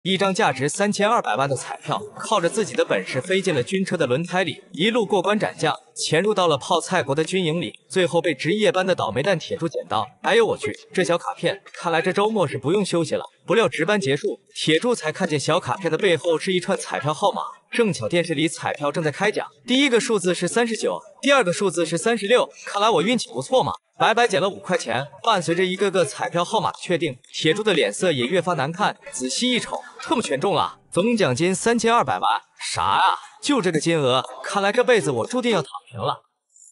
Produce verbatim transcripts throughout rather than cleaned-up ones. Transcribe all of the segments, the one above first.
一张价值三千二百万的彩票，靠着自己的本事飞进了军车的轮胎里，一路过关斩将，潜入到了泡菜国的军营里，最后被值夜班的倒霉蛋铁柱捡到。哎呦我去，这小卡片，看来这周末是不用休息了。不料值班结束，铁柱才看见小卡片的背后是一串彩票号码，正巧电视里彩票正在开奖，第一个数字是三十九，第二个数字是三十六，看来我运气不错嘛。 白白捡了五块钱，伴随着一个个彩票号码的确定，铁柱的脸色也越发难看。仔细一瞅，这么全中了，总奖金三千二百万，啥呀？就这个金额，看来这辈子我注定要躺平了。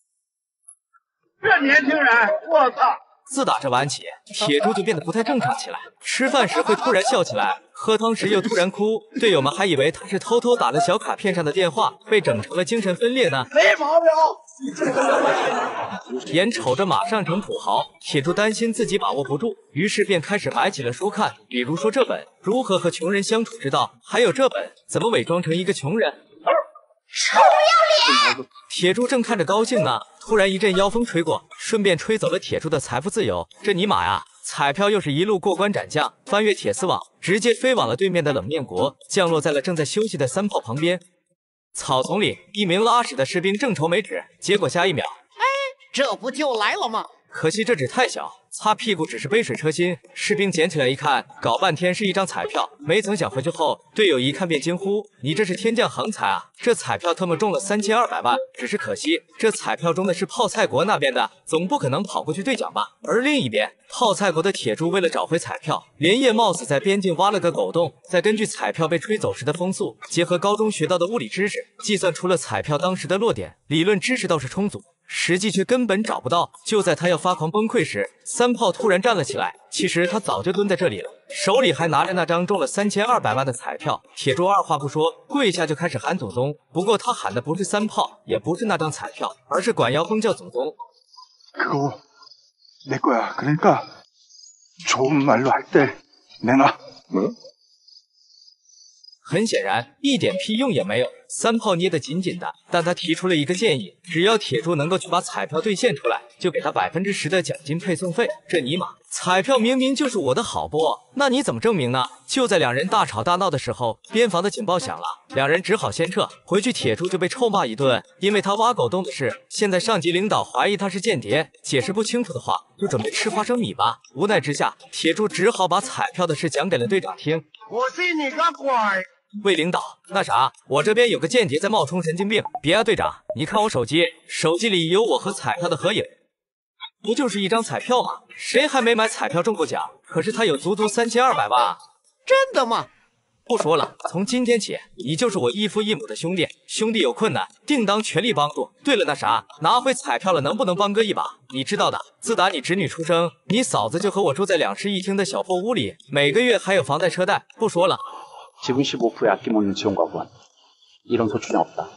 这年轻人，我操！ 自打这晚起，铁柱就变得不太正常起来，吃饭时会突然笑起来，喝汤时又突然哭，队友们还以为他是偷偷打了小卡片上的电话，被整成了精神分裂呢。 没毛病。 眼瞅着马上成土豪，铁柱担心自己把握不住，于是便开始买起了书看，比如说这本《如何和穷人相处之道》，还有这本《怎么伪装成一个穷人》。 臭不要脸！ 铁柱正看着高兴呢，突然一阵妖风吹过，顺便吹走了铁柱的财富自由。这尼玛呀！ 彩票又是一路过关斩将，翻越铁丝网，直接飞往了对面的冷面国，降落在了正在休息的三炮旁边。草丛里，一名拉屎的士兵正愁没纸，结果下一秒， 哎，这不就来了吗？ 可惜这纸太小，擦屁股只是杯水车薪。士兵捡起来一看，搞半天是一张彩票，没曾想回去后，队友一看便惊呼：“你这是天降横财啊！这彩票特么中了三千二百万！只是可惜，这彩票中的是泡菜国那边的，总不可能跑过去兑奖吧？”而另一边，泡菜国的铁柱为了找回彩票，连夜冒死在边境挖了个狗洞，再根据彩票被吹走时的风速，结合高中学到的物理知识，计算出了彩票当时的落点。理论知识倒是充足， 实际却根本找不到。就在他要发狂崩溃时，三炮突然站了起来。其实他早就蹲在这里了，手里还拿着那张中了三千二百万的彩票。铁柱二话不说，跪下就开始喊祖宗。不过他喊的不是三炮，也不是那张彩票，而是管腰封叫祖宗。 그거 내 거야. 그러니까 좋은 말로 할 때 내놔. 뭐? 很显然，一点屁用也没有。三炮捏得紧紧的，但他提出了一个建议：只要铁柱能够去把彩票兑现出来，就给他百分之十的奖金配送费。这尼玛，彩票明明就是我的，好不？那你怎么证明呢？就在两人大吵大闹的时候，边防的警报响了，两人只好先撤。回去，铁柱就被臭骂一顿，因为他挖狗洞的事，现在上级领导怀疑他是间谍，解释不清楚的话，就准备吃花生米吧。无奈之下，铁柱只好把彩票的事讲给了队长听。 我信你个鬼！ 魏领导，那啥，我这边有个间谍在冒充神经病。别啊，队长，你看我手机，手机里有我和彩票的合影，不就是一张彩票吗？谁还没买彩票中过奖？可是他有足足三千二百万啊！ 真的吗？ 不说了，从今天起，你就是我异父异母的兄弟，兄弟有困难，定当全力帮助。对了，那啥，拿回彩票了，能不能帮哥一把？你知道的，自打你侄女出生，你嫂子就和我住在两室一厅的小破屋里，每个月还有房贷车贷。不说了。 지분 십오 퍼센트의 아낌없는 지원과 후원 이런 소출은 없다.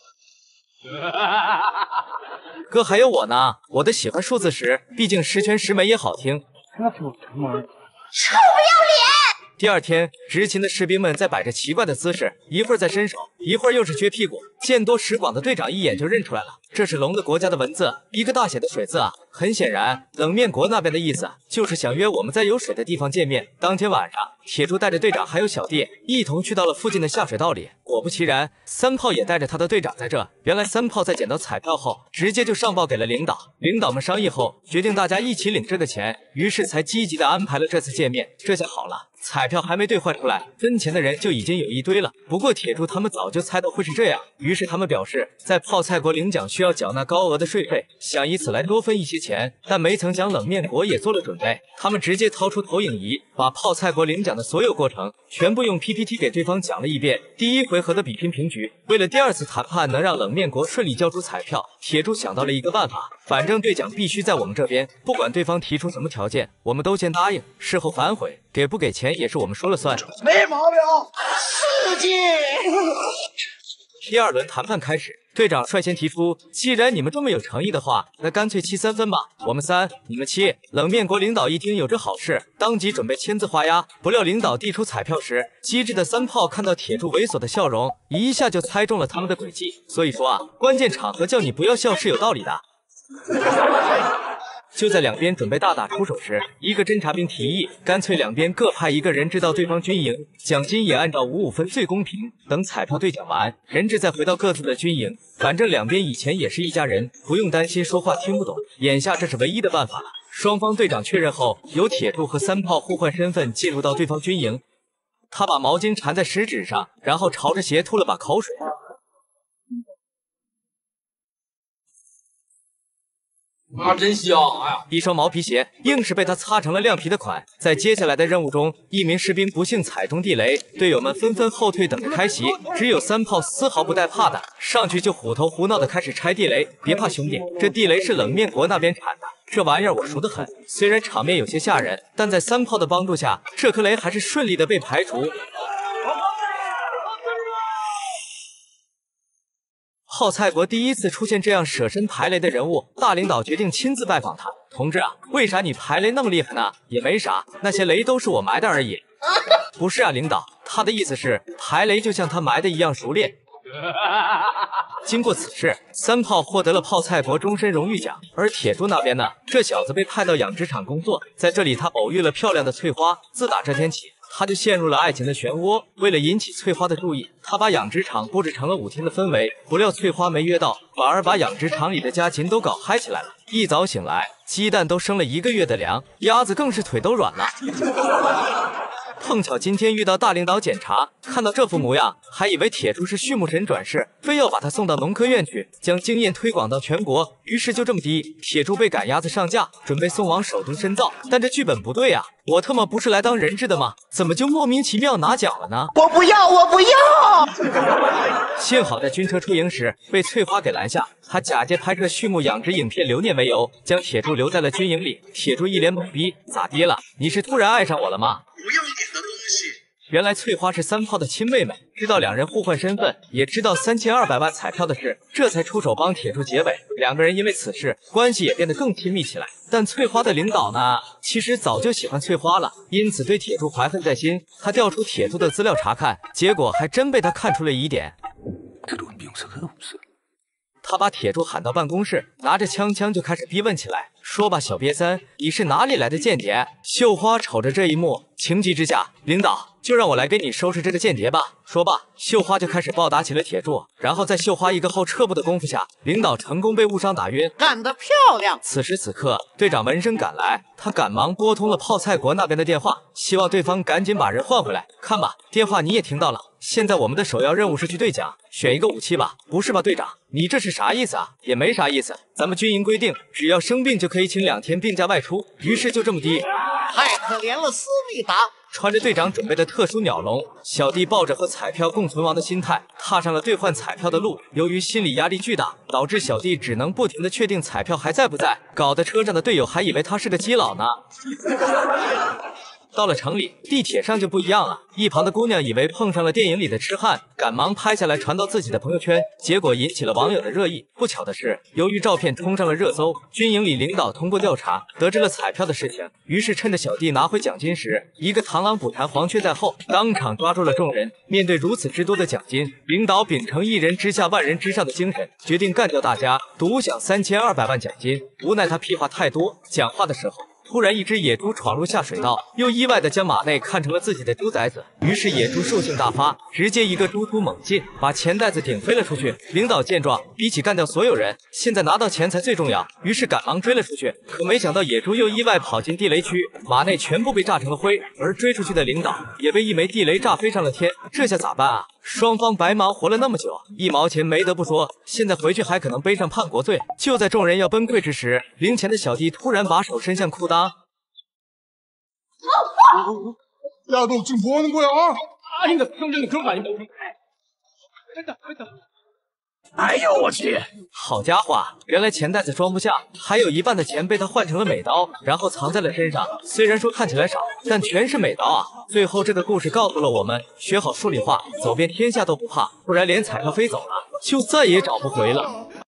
哥还有我呢，我的喜欢数字十，毕竟十全十美也好听。 臭不要脸！ 第二天，执勤的士兵们在摆着奇怪的姿势，一会儿在伸手，一会儿又是撅屁股。见多识广的队长一眼就认出来了，这是龙的国家的文字，一个大写的水字啊。很显然，冷面国那边的意思就是想约我们在有水的地方见面。当天晚上，铁柱带着队长还有小弟一同去到了附近的下水道里。果不其然，三炮也带着他的队长在这。原来三炮在捡到彩票后，直接就上报给了领导。领导们商议后，决定大家一起领这个钱，于是才积极的安排了这次见面。这下好了。 彩票还没兑换出来，分钱的人就已经有一堆了。不过铁柱他们早就猜到会是这样，于是他们表示，在泡菜国领奖需要缴纳高额的税费，想以此来多分一些钱。但没曾想冷面国也做了准备，他们直接掏出投影仪，把泡菜国领奖的所有过程全部用 P P T 给对方讲了一遍。第一回合的比拼平局，为了第二次谈判能让冷面国顺利交出彩票，铁柱想到了一个办法，反正兑奖必须在我们这边，不管对方提出什么条件，我们都先答应，事后反悔，给不给钱 也是我们说了算， 没毛病。 刺激！ 第二轮谈判开始，队长率先提出，既然你们这么有诚意的话，那干脆七三分吧，我们三，你们七。冷面国领导一听有这好事，当即准备签字画押。不料领导递出彩票时，机智的三炮看到铁柱猥琐的笑容，一下就猜中了他们的诡计。所以说啊，关键场合叫你不要笑是有道理的。 就在两边准备大打出手时，一个侦察兵提议，干脆两边各派一个人质到对方军营，奖金也按照五五分最公平。等彩票兑奖完，人质再回到各自的军营。反正两边以前也是一家人，不用担心说话听不懂。眼下这是唯一的办法了。双方队长确认后，由铁柱和三炮互换身份进入到对方军营。他把毛巾缠在食指上，然后朝着鞋吐了把口水。 啊，真香！哎呀， 一双毛皮鞋硬是被他擦成了亮皮的款。在接下来的任务中，一名士兵不幸踩中地雷，队友们纷纷后退等着开袭，只有三炮丝毫不带怕的，上去就虎头虎脑的开始拆地雷。别怕兄弟，这地雷是冷面国那边产的，这玩意儿我熟得很。虽然场面有些吓人，但在三炮的帮助下，这颗雷还是顺利的被排除。泡菜国第一次出现这样舍身排雷的人物，大领导决定亲自拜访他。同志啊，为啥你排雷那么厉害呢？也没啥，那些雷都是我埋的而已。不是啊，领导，他的意思是排雷就像他埋的一样熟练。经过此事，三炮获得了泡菜国终身荣誉奖，而铁柱那边呢，这小子被派到养殖场工作，在这里他偶遇了漂亮的翠花。自打这天起，他就陷入了爱情的漩涡。为了引起翠花的注意，他把养殖场布置成了五天的氛围。不料翠花没约到，反而把养殖场里的家禽都搞嗨起来了。一早醒来，鸡蛋都生了一个月的粮，鸭子更是腿都软了。碰巧今天遇到大领导检查，看到这副模样，还以为铁柱是畜牧神转世，非要把他送到农科院去，将经验推广到全国。于是就这么的，铁柱被赶鸭子上架，准备送往首都深造。但这剧本不对啊，我他妈不是来当人质的吗？怎么就莫名其妙拿奖了呢？ 我不要，我不要！ 幸好在军车出营时被翠花给拦下，他假借拍摄畜牧养殖影片留念为由，将铁柱留在了军营里。铁柱一脸懵逼，咋的了？你是突然爱上我了吗？ 不要脸的东西！ 原来翠花是三炮的亲妹妹，知道两人互换身份，也知道三千二百万彩票的事，这才出手帮铁柱结尾。两个人因为此事关系也变得更亲密起来。但翠花的领导呢，其实早就喜欢翠花了，因此对铁柱怀恨在心。他调出铁柱的资料查看，结果还真被他看出了疑点。他把铁柱喊到办公室，拿着枪枪就开始逼问起来。说吧，小瘪三，你是哪里来的间谍？绣花瞅着这一幕，情急之下，领导就让我来给你收拾这个间谍吧。说罢，绣花就开始暴打起了铁柱，然后在绣花一个后撤步的功夫下，领导成功被误伤打晕， 干得漂亮！ 此时此刻，队长闻声赶来，他赶忙拨通了泡菜国那边的电话，希望对方赶紧把人换回来。看吧，电话你也听到了。现在我们的首要任务是去兑奖，选一个武器吧。不是吧，队长，你这是啥意思啊？也没啥意思，咱们军营规定，只要生病就可以请两天病假外出。于是就这么的， 太可怜了，思密达。 穿着队长准备的特殊鸟笼，小弟抱着和彩票共存亡的心态，踏上了兑换彩票的路。由于心理压力巨大，导致小弟只能不停的确定彩票还在不在，搞得车上的队友还以为他是个基佬呢。到了城里，地铁上就不一样了。一旁的姑娘以为碰上了电影里的痴汉，赶忙拍下来传到自己的朋友圈，结果引起了网友的热议。不巧的是，由于照片冲上了热搜，军营里领导通过调查得知了彩票的事情，于是趁着小弟拿回奖金时，一个螳螂捕蝉，黄雀在后，当场抓住了众人。面对如此之多的奖金，领导秉承一人之下万人之上的精神，决定干掉大家，独享三千二百万奖金。无奈他屁话太多，讲话的时候突然，一只野猪闯入下水道，又意外的将马内看成了自己的猪崽子。于是野猪兽性大发，直接一个猪突猛进，把钱袋子顶飞了出去。领导见状，比起干掉所有人，现在拿到钱才最重要，于是赶忙追了出去。可没想到野猪又意外跑进地雷区，马内全部被炸成了灰，而追出去的领导也被一枚地雷炸飞上了天。这下咋办啊？双方白忙活了那么久，一毛钱没得不说，现在回去还可能背上叛国罪。就在众人要崩溃之时，零钱的小弟突然把手伸向裤裆。 야, 너 지금 뭐 하는 거야? 아닙니다, 형제님 그런 거 아닙니다. 됐다, 됐다. 哎呦我去！好家伙，原来钱袋子装不下，还有一半的钱被他换成了美刀，然后藏在了身上。虽然说看起来少，但全是美刀啊！最后这个故事告诉了我们，学好数理化，走遍天下都不怕，不然连彩票飞走了，就再也找不回了。